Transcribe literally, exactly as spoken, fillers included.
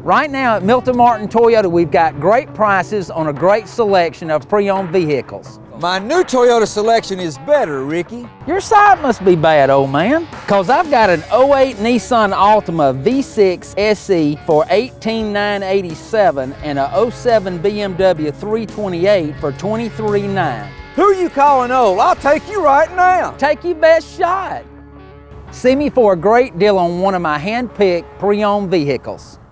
Right now at Milton Martin Toyota, we've got great prices on a great selection of pre-owned vehicles. My new Toyota selection is better, Ricky. Your sight must be bad, old man, because I've got an oh eight Nissan Altima V six S E for eighteen thousand nine hundred eighty-seven dollars and a oh seven B M W three twenty-eight for twenty-three thousand nine hundred dollars. Who you calling old? I'll take you right now. Take your best shot. See me for a great deal on one of my hand-picked pre-owned vehicles.